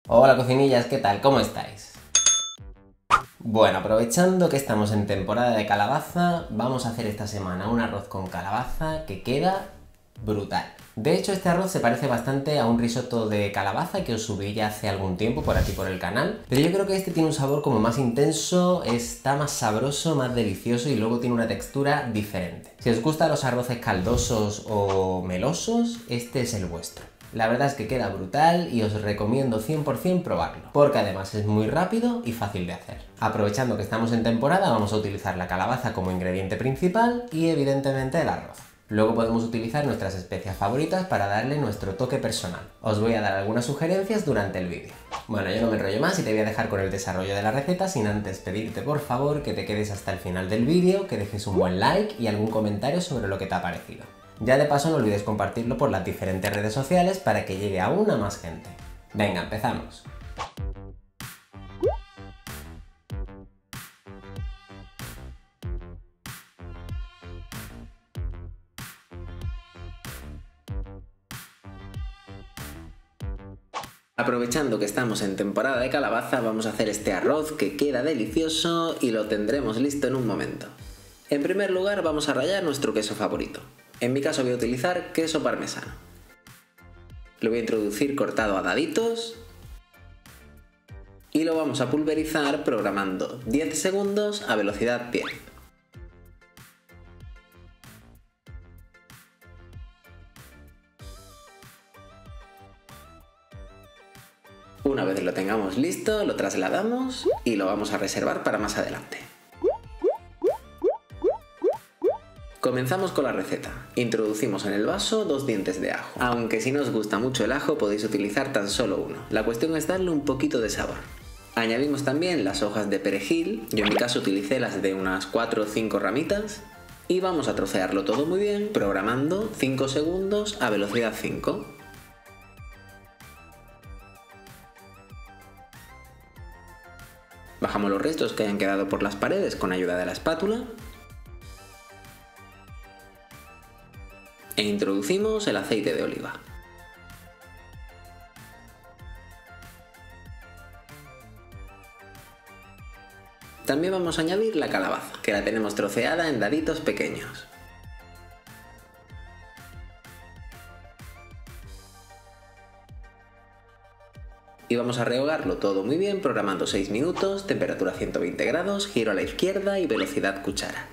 Hola cocinillas, ¿qué tal? ¿Cómo estáis? Bueno, aprovechando que estamos en temporada de calabaza, vamos a hacer esta semana un arroz con calabaza que queda brutal. De hecho, este arroz se parece bastante a un risotto de calabaza que os subí ya hace algún tiempo por aquí por el canal, pero yo creo que este tiene un sabor como más intenso, está más sabroso, más delicioso y luego tiene una textura diferente. Si os gustan los arroces caldosos o melosos, este es el vuestro. La verdad es que queda brutal y os recomiendo 100% probarlo, porque además es muy rápido y fácil de hacer. Aprovechando que estamos en temporada, vamos a utilizar la calabaza como ingrediente principal y evidentemente el arroz. Luego podemos utilizar nuestras especias favoritas para darle nuestro toque personal. Os voy a dar algunas sugerencias durante el vídeo. Bueno, yo no me enrollo más y te voy a dejar con el desarrollo de la receta sin antes pedirte por favor que te quedes hasta el final del vídeo, que dejes un buen like y algún comentario sobre lo que te ha parecido. Ya de paso no olvides compartirlo por las diferentes redes sociales para que llegue aún a más gente. Venga, empezamos. Aprovechando que estamos en temporada de calabaza, vamos a hacer este arroz que queda delicioso y lo tendremos listo en un momento. En primer lugar vamos a rallar nuestro queso favorito. En mi caso voy a utilizar queso parmesano. Lo voy a introducir cortado a daditos y lo vamos a pulverizar programando 10 segundos a velocidad 10. Una vez lo tengamos listo, lo trasladamos y lo vamos a reservar para más adelante. Comenzamos con la receta. Introducimos en el vaso 2 dientes de ajo. Aunque si no os gusta mucho el ajo podéis utilizar tan solo uno. La cuestión es darle un poquito de sabor. Añadimos también las hojas de perejil, yo en mi caso utilicé las de unas 4 o 5 ramitas. Y vamos a trocearlo todo muy bien, programando 5 segundos a velocidad 5. Bajamos los restos que hayan quedado por las paredes con ayuda de la espátula. E introducimos el aceite de oliva. También vamos a añadir la calabaza, que la tenemos troceada en daditos pequeños. Y vamos a rehogarlo todo muy bien programando 6 minutos, temperatura 120 grados, giro a la izquierda y velocidad cuchara.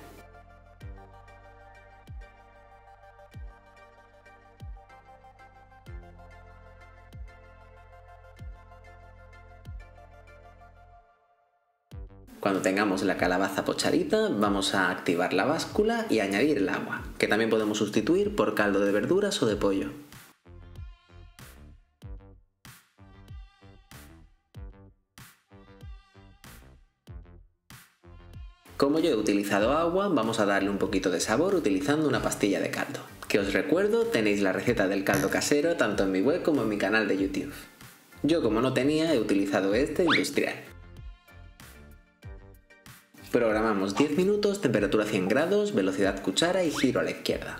Cuando tengamos la calabaza pochadita, vamos a activar la báscula y añadir el agua, que también podemos sustituir por caldo de verduras o de pollo. Como yo he utilizado agua, vamos a darle un poquito de sabor utilizando una pastilla de caldo. Que os recuerdo, tenéis la receta del caldo casero tanto en mi web como en mi canal de YouTube. Yo como no tenía, he utilizado este industrial. Programamos 10 minutos, temperatura 100 grados, velocidad cuchara y giro a la izquierda.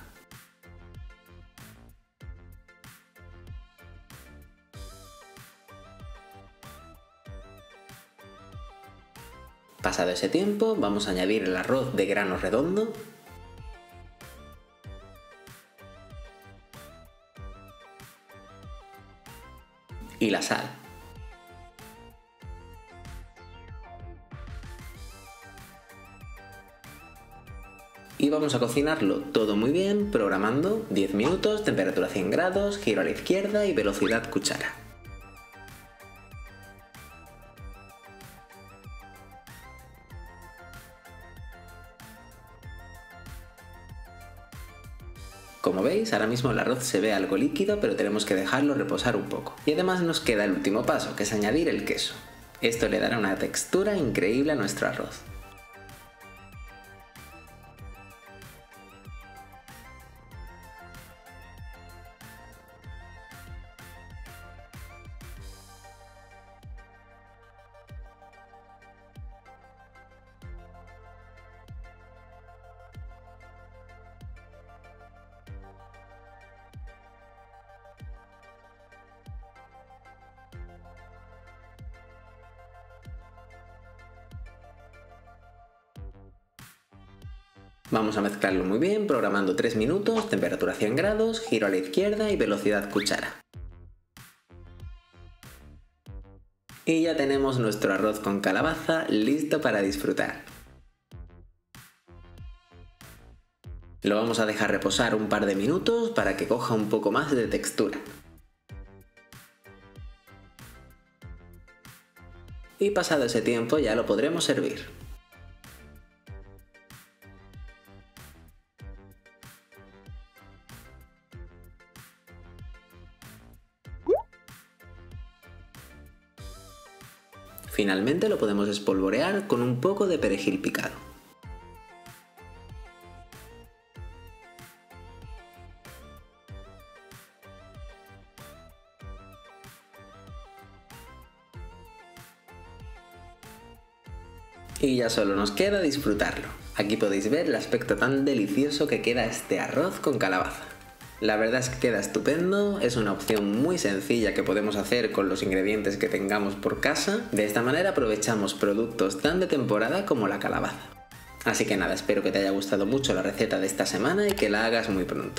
Pasado ese tiempo, vamos a añadir el arroz de grano redondo y la sal. Y vamos a cocinarlo todo muy bien, programando 10 minutos, temperatura 100 grados, giro a la izquierda y velocidad cuchara. Como veis, ahora mismo el arroz se ve algo líquido, pero tenemos que dejarlo reposar un poco. Y además nos queda el último paso, que es añadir el queso. Esto le dará una textura increíble a nuestro arroz. Vamos a mezclarlo muy bien, programando 3 minutos, temperatura 100 grados, giro a la izquierda y velocidad cuchara. Y ya tenemos nuestro arroz con calabaza listo para disfrutar. Lo vamos a dejar reposar un par de minutos para que coja un poco más de textura. Y pasado ese tiempo ya lo podremos servir. Finalmente lo podemos espolvorear con un poco de perejil picado. Y ya solo nos queda disfrutarlo. Aquí podéis ver el aspecto tan delicioso que queda este arroz con calabaza. La verdad es que queda estupendo, es una opción muy sencilla que podemos hacer con los ingredientes que tengamos por casa. De esta manera aprovechamos productos tan de temporada como la calabaza. Así que nada, espero que te haya gustado mucho la receta de esta semana y que la hagas muy pronto.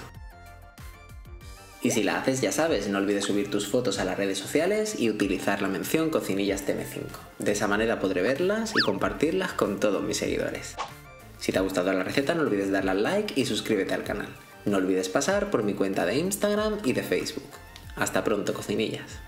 Y si la haces, ya sabes, no olvides subir tus fotos a las redes sociales y utilizar la mención CocinillasTM5. De esa manera podré verlas y compartirlas con todos mis seguidores. Si te ha gustado la receta, no olvides darle al like y suscríbete al canal. No olvides pasar por mi cuenta de Instagram y de Facebook. Hasta pronto, cocinillas.